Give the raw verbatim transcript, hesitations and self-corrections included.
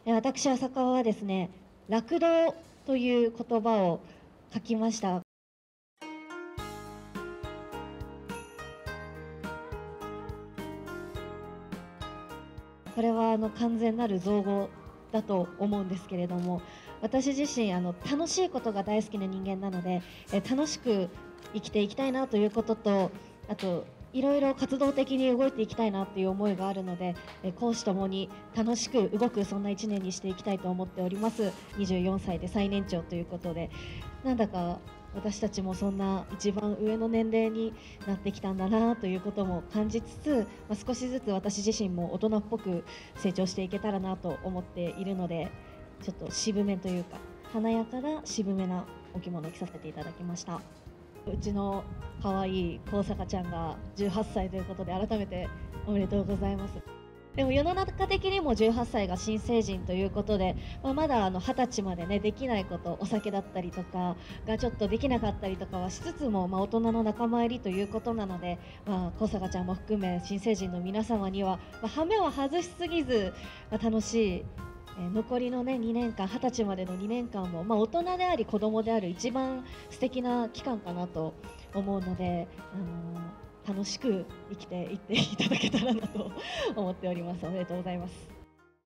え私、浅川はですね、落道という言葉を書きました。これはあの完全なる造語だと思うんですけれども、私自身あの楽しいことが大好きな人間なので、え楽しく生きていきたいなということと、あといろいろ活動的に動いていきたいなっていう思いがあるので、え公私ともに楽しく動くそんないちねんにしていきたいと思っております。にじゅうよんさいで最年長ということで、なんだか私たちもそんな一番上の年齢になってきたんだなということも感じつつ、まあ、少しずつ私自身も大人っぽく成長していけたらなと思っているので、ちょっと渋めというか華やかな渋めなお着物を着させていただきました。うちの可愛い高坂ちゃんがじゅうはっさいということで、改めておめでとうございます。でも世の中的にもじゅうはっさいが新成人ということで、まあ、まだあのはたちまでねできないこと、お酒だったりとかがちょっとできなかったりとかはしつつも、まあ、大人の仲間入りということなので、まあ、小坂ちゃんも含め新成人の皆様には、まあ、羽目を外しすぎず、まあ、楽しい、えー残りのねにねんかん、はたちまでのにねんかんも、まあ、大人であり子供である一番素敵な期間かなと思うので、あのー楽しく生きていっていただけたらなと思っております。おめでとうございます。